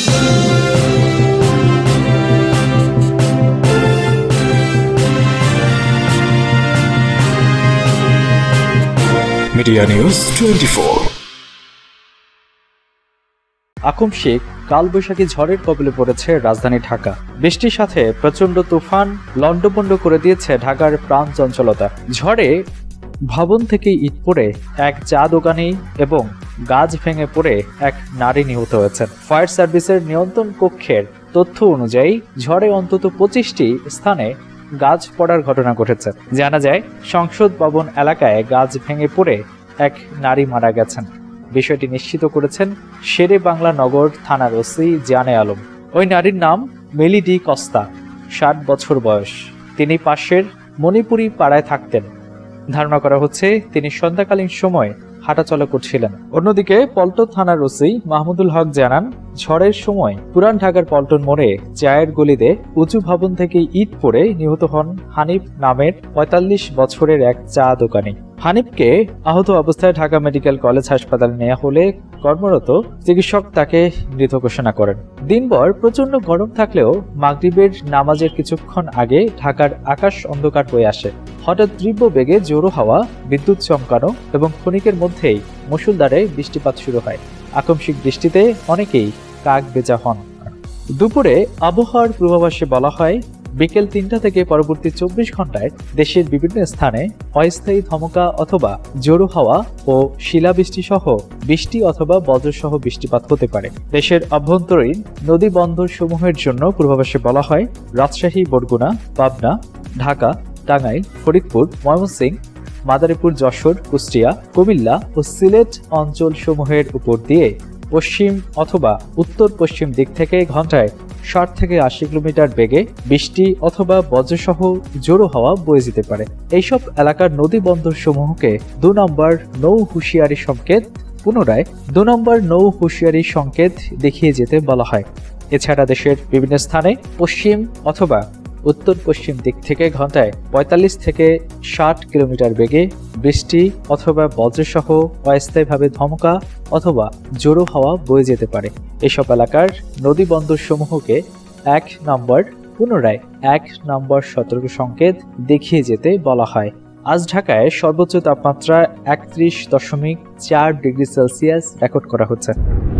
Media news 24। আকস্মিক কালবৈশাখী ঝড়ের কবলে পড়েছে রাজধানী ঢাকা। বৃষ্টির সাথে প্রচণ্ড তুফান লণ্ডভণ্ড করে দিয়েছে ঢাকার প্রাণ চঞ্চলতা। ঝড়ে ভবন থেকে ইট পড়ে এক চা দোকানি এবং গাছ ভেঙে পড়ে এক নারী নিহত হয়েছেন। ফায়ার সার্ভিসের নিয়ন্ত্রণ কক্ষের তথ্য অনুযায়ী ঝড়ে অন্তত 25টি স্থানে গাছ পড়ার ঘটনা ঘটেছে। জানা যায়, সংসদ ভবন এলাকায় গাছ ভেঙে পড়ে এক নারী মারা গেছেন। বিষয়টি নিশ্চিত করেছেন শেরে বাংলা নগর থানার ওসি জানে আলম। ওই নারীর নাম মেলি ডি কস্তা, 60 বছর বয়স। তিনি পাশের মণিপুরি পাড়ায় থাকতেন। ধারণা করা হচ্ছে তিনি সন্ধ্যাকালীন সময় হাঁটাচলা করছিলেন। অন্যদিকে পল্টন থানার ওসি মাহমুদুল হক জানান, ঝড়ের সময় পুরান ঢাকার পল্টন মোড়ে চায়ের গলিতে উঁচু ভবন থেকে ইট পড়ে নিহত হন হানিফ নামের 45 বছরের এক চা দোকানি। হানিফকে আহত অবস্থায় ঢাকা মেডিকেল কলেজ হাসপাতালে নেওয়া হলে কর্মরত চিকিৎসক তাকে মৃত ঘোষণা করেন। দিনভর প্রচন্ড গরম থাকলেও মাগরিবের নামাজের কিছুক্ষণ আগে ঢাকার আকাশ অন্ধকার হয়ে আসে। হঠাৎ তীব্র বেগে জোরো হাওয়া, বিদ্যুৎ চমকানো এবং ক্ষণিকের মধ্যেই মুষলধারে বৃষ্টিপাত শুরু হয়। আকস্মিক বৃষ্টিতে অনেকেই কাক বেজা হন। দুপুরে আবহাওয়ার পূর্বাভাসে বলা হয়, বিকেল 3টা থেকে পরবর্তী 24 ঘন্টায় দেশের বিভিন্ন স্থানে অস্থায়ী ধমকা অথবা জোরো হাওয়া ও শিলাবৃষ্টি সহ বৃষ্টি অথবা বজ্রসহ বৃষ্টিপাত হতে পারে। দেশের অভ্যন্তরীণ নদী বন্দর সমূহের জন্য পূর্বাভাসে বলা হয়, রাজশাহী, বরগুনা, পাবনা, ঢাকা, টাঙ্গাইল, ফরিদপুর, ময়মনসিংহ, মাদারীপুর, যশোর, কুষ্টিয়া, কুমিল্লা ও সিলেট অঞ্চল সমূহের উপর দিয়ে পশ্চিম অথবা উত্তর পশ্চিম দিক থেকে ঘন্টায় 60 থেকে 80 কিলোমিটার বেগে বৃষ্টি অথবা বজ্রসহ জোরো হাওয়া বয়ে যেতে পারে। এইসব এলাকার নদী বন্দর সমূহকে 2 নম্বর নৌ হুঁশিয়ারি সংকেত, পুনরায় 2 নম্বর নৌ হুঁশিয়ারি সংকেত দেখিয়ে যেতে বলা হয়। এছাড়া দেশের বিভিন্ন স্থানে পশ্চিম অথবা উত্তর পশ্চিম দিক থেকে ঘন্টায় 45 থেকে 60 কিলোমিটার বেগে বৃষ্টি অথবা বজ্রসহ অস্থায়ীভাবে ধমকা অথবা জোরো হাওয়া বয়ে যেতে পারে। এসব এলাকার নদী বন্দর সমূহকে 1 নম্বর, পুনরায় 1 নম্বর সতর্ক সংকেত দেখিয়ে যেতে বলা হয়। আজ ঢাকায় সর্বোচ্চ তাপমাত্রা 31.4 ডিগ্রি সেলসিয়াস রেকর্ড করা হচ্ছে।